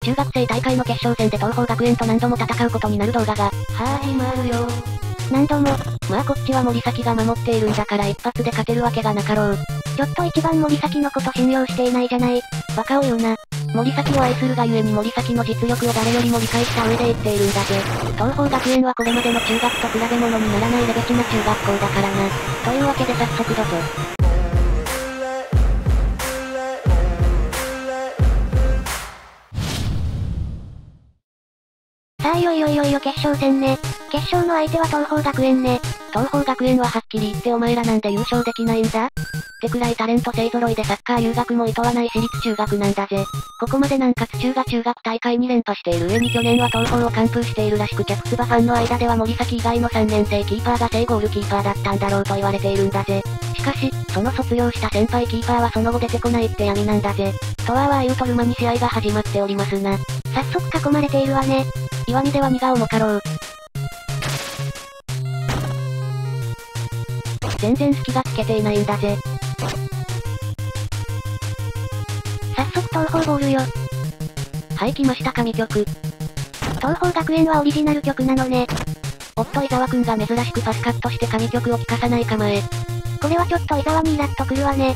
中学生大会の決勝戦で東邦学園と何度も戦うことになる動画が、始まるよ。 何度も。 まあこっちは森崎が守っているんだから一発で勝てるわけがなかろう。 ちょっと一番森崎のこと信用していないじゃない。 バカを言うな。森崎を愛するがゆえに森崎の実力を誰よりも理解した上で言っているんだぜ。東邦学園はこれまでの中学と比べ物にならないレベチな中学校だからな。というわけで早速どうぞ。 さあいよいよ決勝戦ね。決勝の相手は東邦学園ね。 東邦学園ははっきり言ってお前らなんで優勝できないんだってくらいタレント勢揃いでサッカー留学も厭わない私立中学なんだぜ。ここまで南葛中が中学大会に連覇している上に去年は東邦を完封しているらしくキャプツバファンの間では森崎以外の3年生キーパーが正ゴールキーパーだったんだろうと言われているんだぜ。しかし、その卒業した先輩キーパーはその後出てこないって闇なんだぜ。とはいうとる間に試合が始まっておりますな。 早速囲まれているわね。 岩見では荷が重かろう。全然隙がつけていないんだぜ。 早速東邦ボールよ。 はい、来ました神曲。 東邦学園はオリジナル曲なのね。 おっと伊沢くんが珍しくパスカットして神曲を聴かさない構え。 これはちょっと伊沢にイラッとくるわね。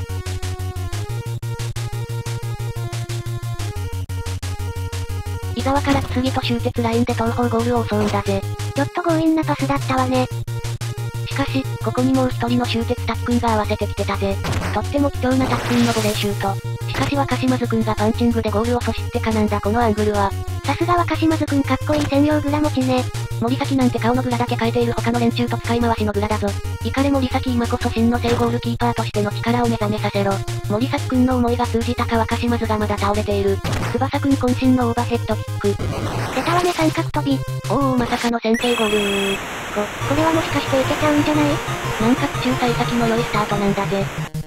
伊沢から次と終結ラインで東邦ゴールを襲うんだぜ。 ちょっと強引なパスだったわね。 しかし、ここにもう一人の終結タックンが合わせてきてたぜ。とっても貴重なタックンのボレーシュート。しかし若島津くんがパンチングでゴールを阻止ってかなんだこのアングルは。 さすが若島津くんかっこいい専用グラ持ちね。 森崎なんて顔のグラだけ変えている他の連中と使い回しのグラだぞ。イカレ森崎今こそ真の正ゴールキーパーとしての力を目覚めさせろ。森崎くんの思いが通じたか若島津がまだ倒れている。翼くん渾身のオーバーヘッドキック。 出たわね三角飛び。 まさかの先制ゴール。 これはもしかしていけちゃうんじゃない？ 南葛中幸先の良いスタートなんだぜ。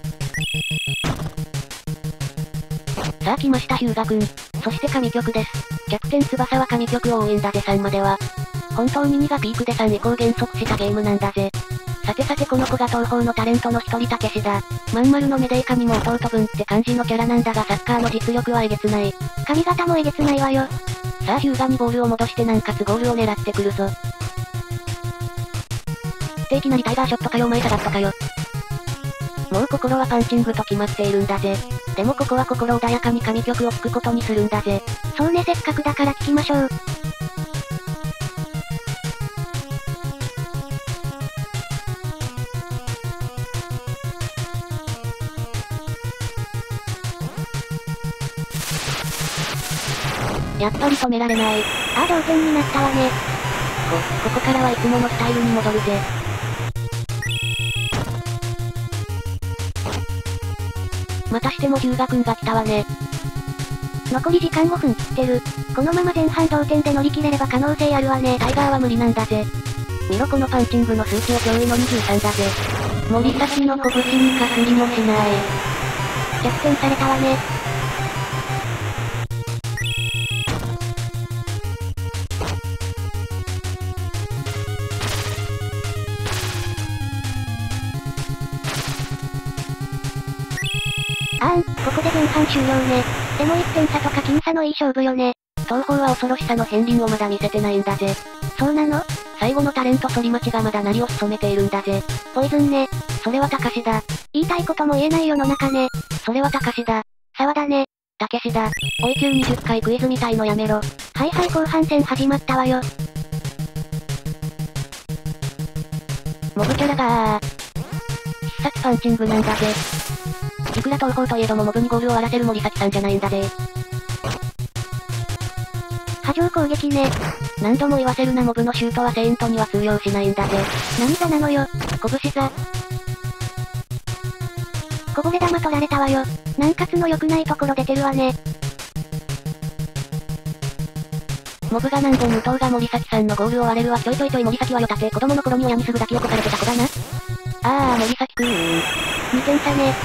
さあ来ました日向くん。そして神曲です。キャプテン翼は神曲を多いんだぜ3までは。本当に2がピークで3以降減速したゲームなんだぜ。さてこの子が東邦のタレントの一人たけしだ。まん丸の目でいかにも弟分って感じのキャラなんだがサッカーの実力はえげつない。 髪型もえげつないわよ。 さあ日向にボールを戻して南葛ゴールを狙ってくるぞ。っていきなりタイガーショットかよお前サガットかよ。もう心はパンチングと決まっているんだぜ。でもここは心穏やかに神曲を聴くことにするんだぜ。 そうねせっかくだから聴きましょう。 やっぱり止められない。 同点になったわね。 ここからはいつものスタイルに戻るぜ。またしても日向くんが来たわね。 残り時間5分切ってる。このまま前半同点で乗り切れれば可能性あるわね。 タイガーは無理なんだぜ。見ろこのパンチングの数値を驚異の23だぜ。森崎の拳にかすりもしない。 逆転されたわね。ここで前半終了ね。でも1点差とか僅差のいい勝負よね。 東邦は恐ろしさの片鱗をまだ見せてないんだぜ。 そうなの？ 最後のタレント反町がまだ鳴りを潜めているんだぜ。 ポイズンね。 それは高志だ。 言いたいことも言えない世の中ね。 それは高志だ。 沢田ね。 たけしだ。おい急に10回クイズみたいのやめろ。 はい後半戦始まったわよ。 モブキャラが必殺パンチングなんだぜ。いくら東邦といえどもモブにゴールを割らせる森崎さんじゃないんだぜ。 波状攻撃ね。 何度も言わせるなモブのシュートはセイントには通用しないんだぜ。 何がなのよ。 拳さ。 こぼれ球取られたわよ。南葛の良くないところ出てるわね。 モブが何度武藤が森崎さんのゴールを割れるわ。ちょい森崎はよたて子供の頃に親にすぐ抱き起こされてた子だな。森崎くん。 2点差ね。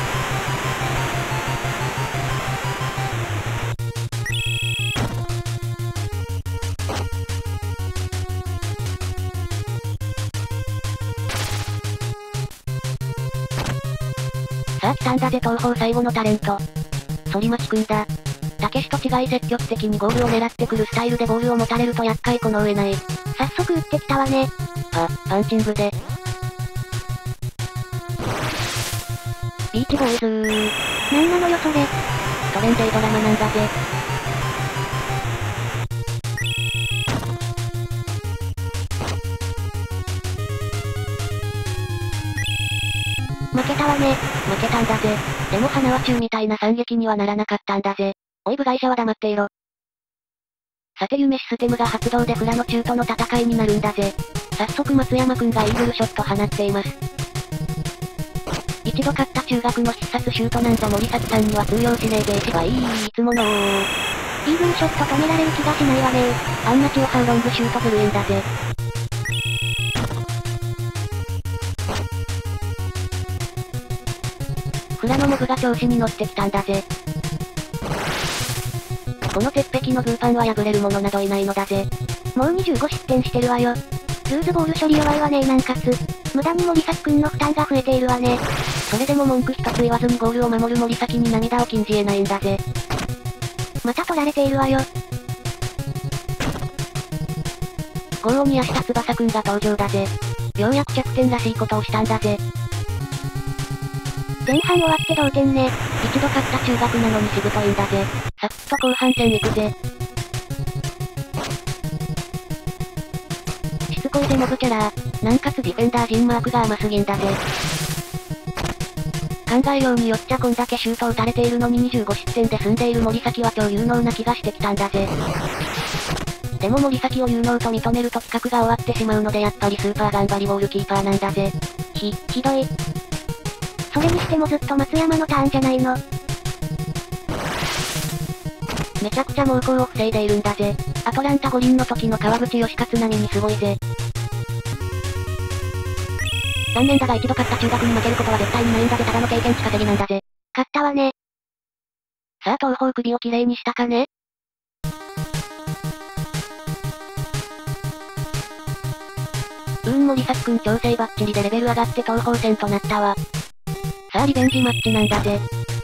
さあ来たんだぜ東邦最後のタレント。反町くんだ。 たけしと違い積極的にゴールを狙ってくるスタイルでボールを持たれると厄介この上ない。 早速打ってきたわね。 パンチングで。ビーチボーイズー。 なんなのよそれ。 トレンデイドラマなんだぜ。 負けたわね。 負けたんだぜ。でも花輪中みたいな惨劇にはならなかったんだぜ。おい部外者は黙っていろ。さて夢システムが発動でフラの中との戦いになるんだぜ。早速松山くんがイーグルショット放っています。一度勝った中学の必殺シュートなんざ森崎さんには通用しねえべーしばいつものイーグルショット止められる気がしないわねあんな血を這うロングシュートずるいんだぜ。フラのモブが調子に乗ってきたんだぜ。この鉄壁のグーパンは破れる者などいないのだぜ。 もう25失点してるわよ。ルーズボール処理弱いわねなんかつ。無駄に森崎くんの負担が増えているわね。 それでも文句一つ言わずにゴールを守る森崎に涙を禁じ得ないんだぜ。 また取られているわよ。 ゴーを宮下翼くんが登場だぜ。ようやく着点らしいことをしたんだぜ。 前半終わって同点ね。 一度勝った中学なのにしぶといんだぜ。さっと後半戦行くぜ。しつこいぜモブキャラー。なんかつディフェンダー陣マークが甘すぎんだぜ。考えようによっちゃこんだけシュート打たれているのに25失点で済んでいる森崎は超有能な気がしてきたんだぜ。でも森崎を有能と認めると企画が終わってしまうのでやっぱりスーパー頑張りゴールキーパーなんだぜ。 ひどい。それにしてもずっと松山のターンじゃないの。 めちゃくちゃ猛攻を防いでいるんだぜ。アトランタ五輪の時の川口義勝並みにすごいぜ。残念だが一度勝った中学に負けることは絶対にないんだぜ。ただの経験値稼ぎなんだぜ。 勝ったわね。 さあ東方首をきれいにしたかね。森崎くん調整バッチリでレベル上がって東方戦となったわ。さあリベンジマッチなんだぜ。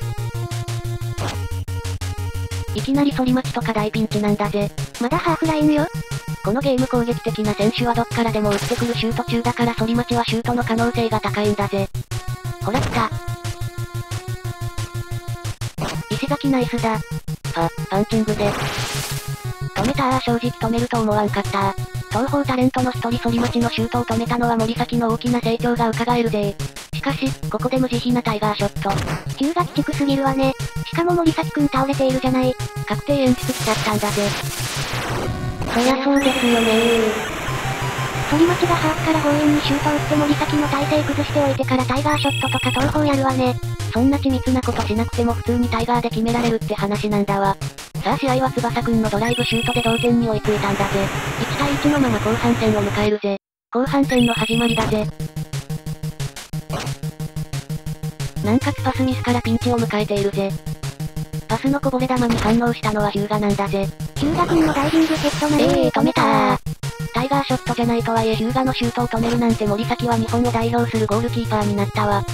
いきなり反町とか大ピンチなんだぜ。 まだハーフラインよ。 このゲーム攻撃的な選手はどっからでも打ってくるシュート中だから反町はシュートの可能性が高いんだぜ。ほら来た。石崎ナイスだ。パンチングで。止めた正直止めると思わんかった東方タレントの一人反町のシュートを止めたのは森崎の大きな成長が伺えるぜ。しかし、ここで無慈悲なタイガーショット。 球が鬼畜すぎるわね。しかも森崎くん倒れているじゃない。 確定演出しちゃったんだぜ。そりゃそうですよね反町がハーフから強引にシュート打って森崎の体勢崩しておいてからタイガーショットとか東方やるわね。 そんな緻密なことしなくても普通にタイガーで決められるって話なんだわ。さあ試合は翼くんのドライブシュートで同点に追いついたんだぜ。1対1のまま後半戦を迎えるぜ。後半戦の始まりだぜ。なんかつパスミスからピンチを迎えているぜ。パスのこぼれ球に反応したのはヒューガなんだぜ。 ヒューガくんのダイビングヘッドなの止めたー。タイガーショットじゃないとはいえヒューガのシュートを止めるなんて森崎は日本を代表するゴールキーパーになったわ。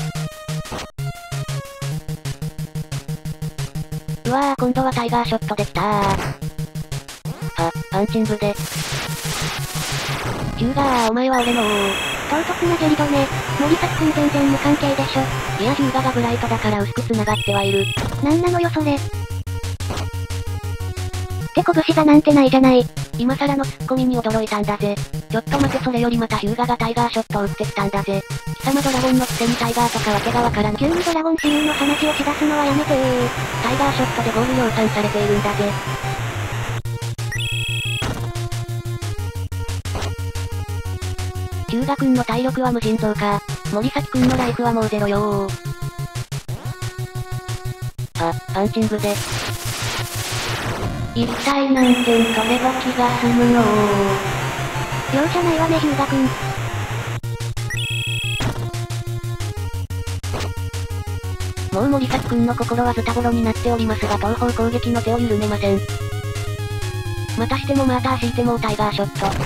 うわー今度はタイガーショットできたー。パンチングで。ヒューガーお前は俺の唐突なジェリドね。森崎くん全然無関係でしょ。 いやヒューガがブライトだから薄く繋がってはいる。 なんなのよそれ。手拳がなんてないじゃない。 今更のツッコミに驚いたんだぜ。ちょっと待てそれよりまたヒューガがタイガーショットを打ってきたんだぜ。貴様ドラゴンのくせにタイガーとかわけがわからん。 急にドラゴン私有の話をしだすのはやめてー。 タイガーショットでゴール量産されているんだぜ。ヒューガくんの体力は無尽蔵か。森崎くんのライフはもうゼロよー。パンチングで。一体何点取れば気が済むのー。 容赦ないわねヒューガくん。 もう森崎くんの心はズタボロになっておりますが東方攻撃の手を緩めません。またしてもまた敷いてもうタイガーショット。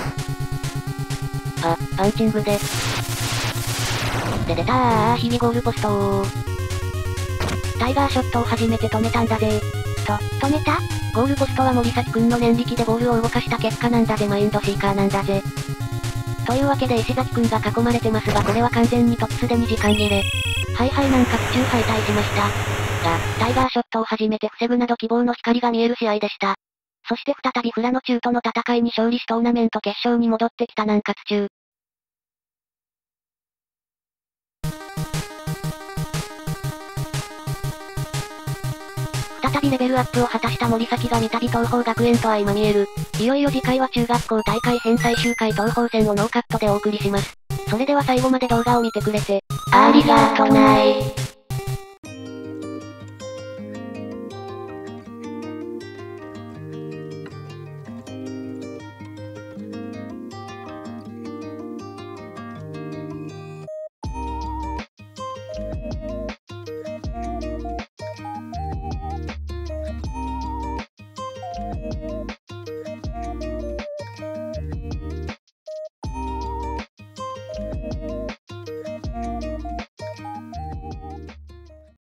パンチングで。出たー日々ゴールポストー。タイガーショットを初めて止めたんだぜ。 止めた？ ゴールポストは森崎くんの念力でボールを動かした結果なんだぜ。マインドシーカーなんだぜ。というわけで石崎くんが囲まれてますがこれは完全に時すでに時間切れ。なんか途中敗退しました。が、タイガーショットを初めて防ぐなど希望の光が見える試合でした。そして再びフラノ中との戦いに勝利しトーナメント決勝に戻ってきた南葛中。再びレベルアップを果たした森崎が三度東邦学園と相まみえる。いよいよ次回は中学校大会編最終回東邦戦をノーカットでお送りします。それでは最後まで動画を見てくれて、 ありがとない。